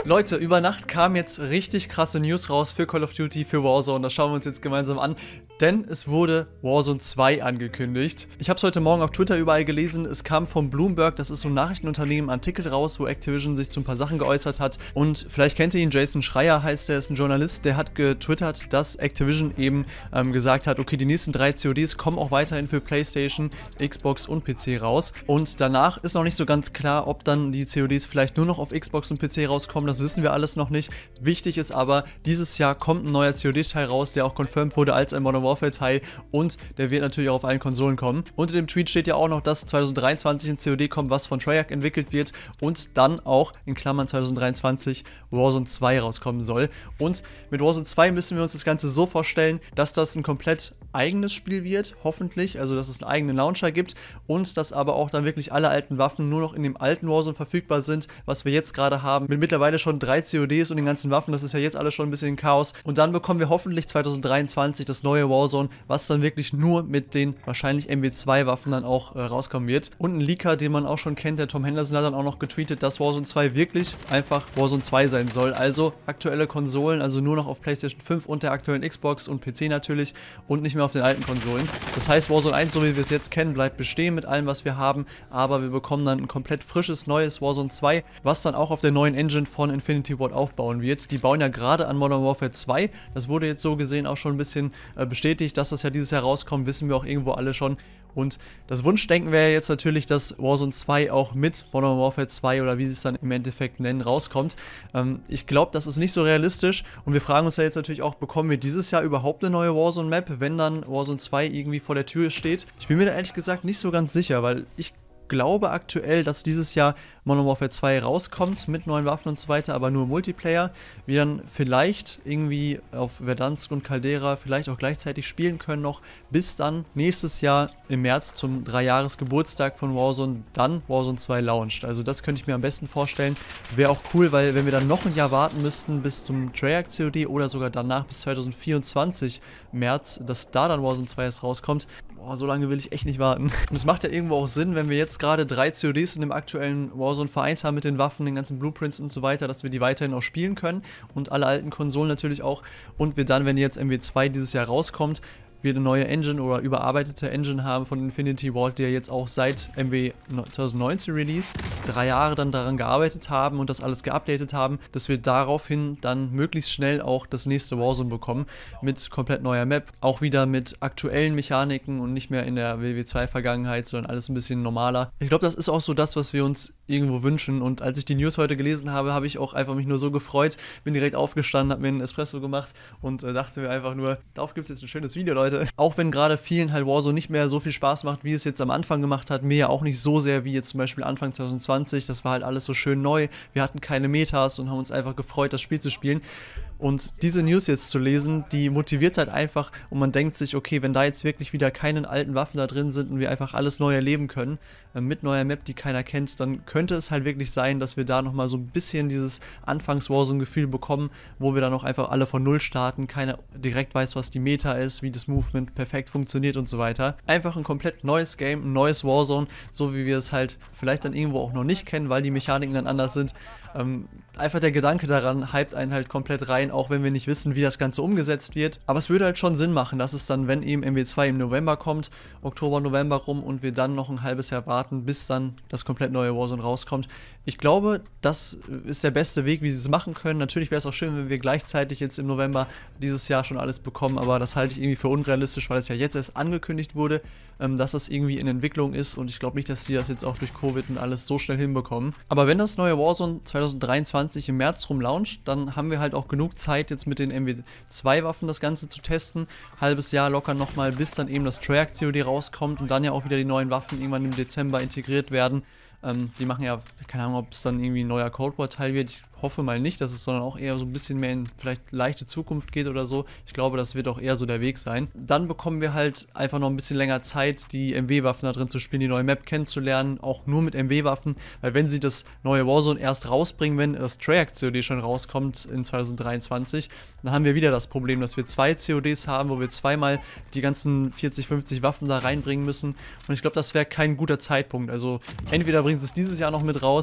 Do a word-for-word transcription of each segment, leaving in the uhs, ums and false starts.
Leute, über Nacht kamen jetzt richtig krasse News raus für Call of Duty, für Warzone. Das schauen wir uns jetzt gemeinsam an. Denn es wurde Warzone zwei angekündigt. Ich habe es heute Morgen auf Twitter überall gelesen. Es kam von Bloomberg, das ist so ein Nachrichtenunternehmen, Artikel raus, wo Activision sich zu ein paar Sachen geäußert hat. Und vielleicht kennt ihr ihn, Jason Schreier heißt der, ist ein Journalist, der hat getwittert, dass Activision eben ähm, gesagt hat, okay, die nächsten drei C O Ds kommen auch weiterhin für PlayStation, Xbox und P C raus. Und danach ist noch nicht so ganz klar, ob dann die C O Ds vielleicht nur noch auf Xbox und P C rauskommen. Das wissen wir alles noch nicht. Wichtig ist aber, dieses Jahr kommt ein neuer C O D-Teil raus, der auch confirmed wurde als ein Modern Warfare-Teil, und der wird natürlich auch auf allen Konsolen kommen. Unter dem Tweet steht ja auch noch, dass zwanzig dreiundzwanzig ein C O D kommt, was von Treyarch entwickelt wird und dann auch in Klammern zwanzig dreiundzwanzig Warzone zwei rauskommen soll. Und mit Warzone zwei müssen wir uns das Ganze so vorstellen, dass das ein komplett eigenes Spiel wird, hoffentlich, also dass es einen eigenen Launcher gibt und dass aber auch dann wirklich alle alten Waffen nur noch in dem alten Warzone verfügbar sind, was wir jetzt gerade haben, mit mittlerweile schon drei C O Ds und den ganzen Waffen. Das ist ja jetzt alles schon ein bisschen Chaos, und dann bekommen wir hoffentlich zwanzig dreiundzwanzig das neue Warzone, was dann wirklich nur mit den wahrscheinlich M W zwei Waffen dann auch äh, rauskommen wird. Und ein Leaker, den man auch schon kennt, der Tom Henderson, hat dann auch noch getweetet, dass Warzone zwei wirklich einfach Warzone zwei sein soll, also aktuelle Konsolen, also nur noch auf PlayStation fünf und der aktuellen Xbox und P C natürlich und nicht mehr auf den alten Konsolen. Das heißt, Warzone eins, so wie wir es jetzt kennen, bleibt bestehen mit allem, was wir haben, aber wir bekommen dann ein komplett frisches, neues Warzone zwei, was dann auch auf der neuen Engine von Infinity Ward aufbauen wird. Die bauen ja gerade an Modern Warfare zwei, das wurde jetzt so gesehen auch schon ein bisschen äh, bestätigt, dass das ja dieses Jahr rauskommt, wissen wir auch irgendwo alle schon. Und das Wunschdenken wäre jetzt natürlich, dass Warzone zwei auch mit Modern Warfare zwei oder wie sie es dann im Endeffekt nennen, rauskommt. Ähm, ich glaube, das ist nicht so realistisch, und wir fragen uns ja jetzt natürlich auch, bekommen wir dieses Jahr überhaupt eine neue Warzone-Map, wenn dann Warzone zwei irgendwie vor der Tür steht? Ich bin mir da ehrlich gesagt nicht so ganz sicher, weil ich glaube aktuell, dass dieses Jahr Modern Warfare zwei rauskommt mit neuen Waffen und so weiter, aber nur Multiplayer. Wir dann vielleicht irgendwie auf Verdansk und Caldera vielleicht auch gleichzeitig spielen können noch, bis dann nächstes Jahr im März zum Drei-Jahres-Geburtstag von Warzone dann Warzone zwei launcht. Also das könnte ich mir am besten vorstellen. Wäre auch cool, weil wenn wir dann noch ein Jahr warten müssten bis zum Treyarch C O D oder sogar danach bis zwanzig vierundzwanzig März, dass da dann Warzone zwei erst rauskommt, boah, so lange will ich echt nicht warten. Und es macht ja irgendwo auch Sinn, wenn wir jetzt gerade drei C O Ds in dem aktuellen Warzone vereint haben mit den Waffen, den ganzen Blueprints und so weiter, dass wir die weiterhin auch spielen können und alle alten Konsolen natürlich auch, und wir dann, wenn jetzt M W zwei dieses Jahr rauskommt, wir eine neue Engine oder überarbeitete Engine haben von Infinity Ward, die ja jetzt auch seit M W zwanzig neunzehn Release drei Jahre dann daran gearbeitet haben und das alles geupdatet haben, dass wir daraufhin dann möglichst schnell auch das nächste Warzone bekommen mit komplett neuer Map, auch wieder mit aktuellen Mechaniken und nicht mehr in der W W zwei Vergangenheit, sondern alles ein bisschen normaler. Ich glaube, das ist auch so das, was wir uns irgendwo wünschen, und als ich die News heute gelesen habe, habe ich auch einfach mich nur so gefreut, bin direkt aufgestanden, habe mir einen Espresso gemacht und äh, dachte mir einfach nur, darauf gibt es jetzt ein schönes Video, Leute. Auch wenn gerade vielen halt Warzone nicht mehr so viel Spaß macht, wie es jetzt am Anfang gemacht hat, mir ja auch nicht so sehr wie jetzt zum Beispiel Anfang zwanzig zwanzig, das war halt alles so schön neu, wir hatten keine Metas und haben uns einfach gefreut, das Spiel zu spielen. Und diese News jetzt zu lesen, die motiviert halt einfach, und man denkt sich, okay, wenn da jetzt wirklich wieder keine alten Waffen da drin sind und wir einfach alles neu erleben können, äh, mit neuer Map, die keiner kennt, dann könnte es halt wirklich sein, dass wir da nochmal so ein bisschen dieses Anfangs-Warzone-Gefühl bekommen, wo wir dann auch einfach alle von Null starten, keiner direkt weiß, was die Meta ist, wie das Movement perfekt funktioniert und so weiter. Einfach ein komplett neues Game, ein neues Warzone, so wie wir es halt vielleicht dann irgendwo auch noch nicht kennen, weil die Mechaniken dann anders sind. Ähm, einfach der Gedanke daran hypt einen halt komplett rein, auch wenn wir nicht wissen, wie das Ganze umgesetzt wird. Aber es würde halt schon Sinn machen, dass es dann, wenn eben M W zwei im November kommt, Oktober, November rum, und wir dann noch ein halbes Jahr warten, bis dann das komplett neue Warzone rauskommt. Ich glaube, das ist der beste Weg, wie sie es machen können. Natürlich wäre es auch schön, wenn wir gleichzeitig jetzt im November dieses Jahr schon alles bekommen, aber das halte ich irgendwie für unrealistisch, weil es ja jetzt erst angekündigt wurde, ähm, dass das irgendwie in Entwicklung ist, und ich glaube nicht, dass die das jetzt auch durch Covid und alles so schnell hinbekommen. Aber wenn das neue Warzone zwanzig dreiundzwanzig im März rum launcht, dann haben wir halt auch genug Zeit, jetzt mit den M W zwei Waffen das Ganze zu testen. Halbes Jahr locker nochmal, bis dann eben das Treyarch C O D rauskommt und dann ja auch wieder die neuen Waffen irgendwann im Dezember integriert werden. Ähm, die machen ja, keine Ahnung, ob es dann irgendwie ein neuer Cold War Teil wird. Ich hoffe mal nicht, dass es sondern auch eher so ein bisschen mehr in vielleicht leichte Zukunft geht oder so. Ich glaube, das wird auch eher so der Weg sein. Dann bekommen wir halt einfach noch ein bisschen länger Zeit, die M W-Waffen da drin zu spielen, die neue Map kennenzulernen, auch nur mit M W-Waffen, weil wenn sie das neue Warzone erst rausbringen, wenn das Treyarch C O D schon rauskommt in zwanzig dreiundzwanzig, dann haben wir wieder das Problem, dass wir zwei C O Ds haben, wo wir zweimal die ganzen vierzig, fünfzig Waffen da reinbringen müssen, und ich glaube, das wäre kein guter Zeitpunkt. Also entweder bringen sie es dieses Jahr noch mit raus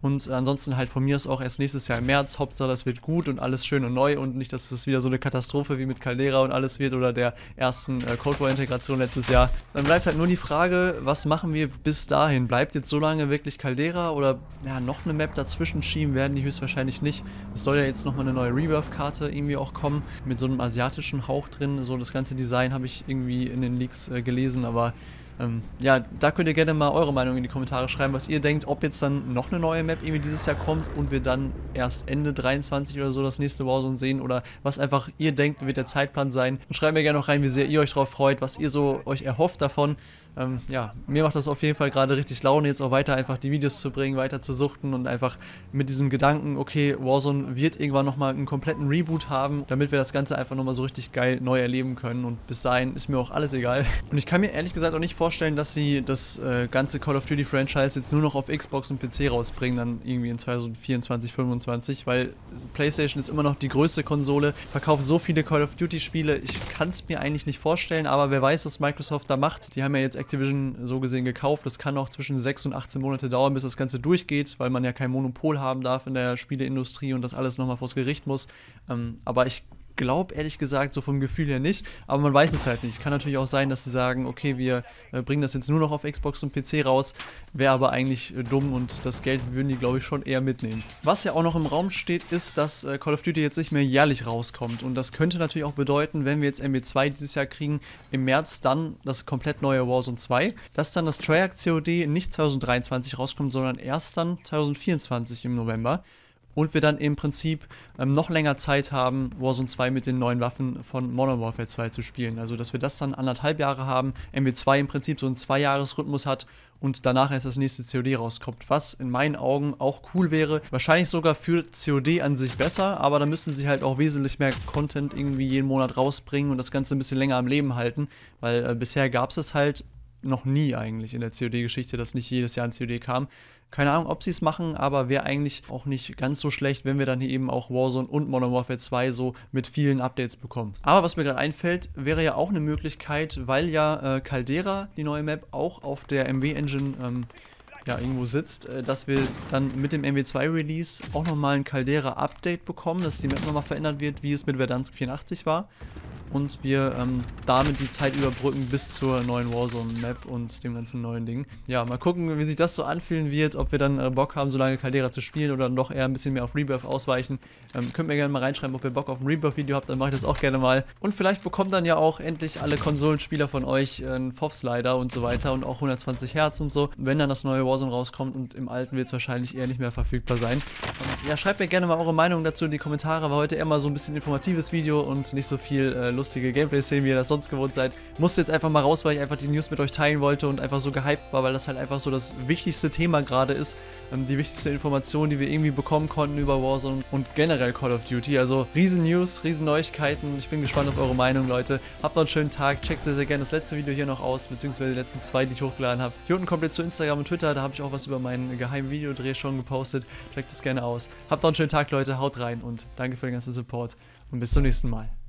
Und ansonsten halt von mir aus auch erst nächstes Jahr im März. Hauptsache, das wird gut und alles schön und neu und nicht, dass es wieder so eine Katastrophe wie mit Caldera und alles wird oder der ersten äh, Cold War-Integration letztes Jahr. Dann bleibt halt nur die Frage, was machen wir bis dahin? Bleibt jetzt so lange wirklich Caldera oder ja, noch eine Map dazwischen schieben, werden die höchstwahrscheinlich nicht. Es soll ja jetzt nochmal eine neue Rebirth-Karte irgendwie auch kommen, mit so einem asiatischen Hauch drin. So das ganze Design habe ich irgendwie in den Leaks äh, gelesen, aber Ähm, ja, da könnt ihr gerne mal eure Meinung in die Kommentare schreiben, was ihr denkt, ob jetzt dann noch eine neue Map irgendwie dieses Jahr kommt und wir dann erst Ende dreiundzwanzig oder so das nächste Warzone sehen oder was einfach ihr denkt, wird der Zeitplan sein. Und schreibt mir gerne noch rein, wie sehr ihr euch darauf freut, was ihr so euch erhofft davon. Ähm, ja, mir macht das auf jeden Fall gerade richtig Laune, jetzt auch weiter einfach die Videos zu bringen, weiter zu suchten und einfach mit diesem Gedanken, okay, Warzone wird irgendwann nochmal einen kompletten Reboot haben, damit wir das Ganze einfach nochmal so richtig geil neu erleben können und bis dahin ist mir auch alles egal. Und ich kann mir ehrlich gesagt auch nicht vorstellen, dass sie das äh, ganze Call of Duty Franchise jetzt nur noch auf Xbox und P C rausbringen, dann irgendwie in zwanzig vierundzwanzig, fünfundzwanzig, weil PlayStation ist immer noch die größte Konsole, verkauft so viele Call of Duty Spiele, ich kann es mir eigentlich nicht vorstellen, aber wer weiß, was Microsoft da macht. Die haben ja jetzt Activision so gesehen gekauft. Das kann auch zwischen sechs und achtzehn Monate dauern, bis das Ganze durchgeht, weil man ja kein Monopol haben darf in der Spieleindustrie und das alles nochmal vors Gericht muss. Ähm, aber ich glaube ehrlich gesagt so vom Gefühl her nicht, aber man weiß es halt nicht. Kann natürlich auch sein, dass sie sagen, okay, wir äh, bringen das jetzt nur noch auf Xbox und P C raus, wäre aber eigentlich äh, dumm und das Geld würden die, glaube ich, schon eher mitnehmen. Was ja auch noch im Raum steht, ist, dass äh, Call of Duty jetzt nicht mehr jährlich rauskommt und das könnte natürlich auch bedeuten, wenn wir jetzt M W zwei dieses Jahr kriegen, im März dann das komplett neue Warzone zwei, dass dann das Treyarch C O D nicht zwanzig dreiundzwanzig rauskommt, sondern erst dann zwanzig vierundzwanzig im November. Und wir dann im Prinzip ähm, noch länger Zeit haben, Warzone zwei mit den neuen Waffen von Modern Warfare zwei zu spielen. Also, dass wir das dann anderthalb Jahre haben, M W zwei im Prinzip so einen Zwei-Jahres-Rhythmus hat und danach erst das nächste C O D rauskommt. Was in meinen Augen auch cool wäre. Wahrscheinlich sogar für C O D an sich besser, aber da müssten sie halt auch wesentlich mehr Content irgendwie jeden Monat rausbringen und das Ganze ein bisschen länger am Leben halten, weil äh, bisher gab es es halt noch nie eigentlich in der C O D-Geschichte, dass nicht jedes Jahr ein C O D kam. Keine Ahnung, ob sie es machen, aber wäre eigentlich auch nicht ganz so schlecht, wenn wir dann hier eben auch Warzone und Modern Warfare zwei so mit vielen Updates bekommen. Aber was mir gerade einfällt, wäre ja auch eine Möglichkeit, weil ja äh, Caldera, die neue Map, auch auf der M W-Engine ähm, ja, irgendwo sitzt, äh, dass wir dann mit dem M W zwei Release auch nochmal ein Caldera-Update bekommen, dass die Map nochmal verändert wird, wie es mit Verdansk vierundachtzig war. Und wir ähm, damit die Zeit überbrücken bis zur neuen Warzone-Map und dem ganzen neuen Ding. Ja, mal gucken, wie sich das so anfühlen wird, ob wir dann äh, Bock haben, so lange Caldera zu spielen oder dann doch eher ein bisschen mehr auf Rebirth ausweichen. Ähm, könnt mir gerne mal reinschreiben, ob ihr Bock auf ein Rebirth-Video habt, dann mache ich das auch gerne mal. Und vielleicht bekommen dann ja auch endlich alle Konsolenspieler von euch äh, einen F O V-Slider und so weiter und auch hundertzwanzig Hertz und so, wenn dann das neue Warzone rauskommt und im alten wird es wahrscheinlich eher nicht mehr verfügbar sein. Und, ja, schreibt mir gerne mal eure Meinung dazu in die Kommentare, war heute eher mal so ein bisschen informatives Video und nicht so viel äh, lustige Gameplay-Szenen, wie ihr das sonst gewohnt seid. Musste jetzt einfach mal raus, weil ich einfach die News mit euch teilen wollte und einfach so gehypt war, weil das halt einfach so das wichtigste Thema gerade ist. Ähm, die wichtigste Information, die wir irgendwie bekommen konnten über Warzone und generell Call of Duty. Also riesen News, riesen Neuigkeiten. Ich bin gespannt auf eure Meinung, Leute. Habt noch einen schönen Tag. Checkt sehr, sehr gerne das letzte Video hier noch aus, beziehungsweise die letzten zwei, die ich hochgeladen habe. Hier unten kommt ihr zu Instagram und Twitter. Da habe ich auch was über meinen geheimen Videodreh schon gepostet. Checkt das gerne aus. Habt noch einen schönen Tag, Leute. Haut rein und danke für den ganzen Support und bis zum nächsten Mal.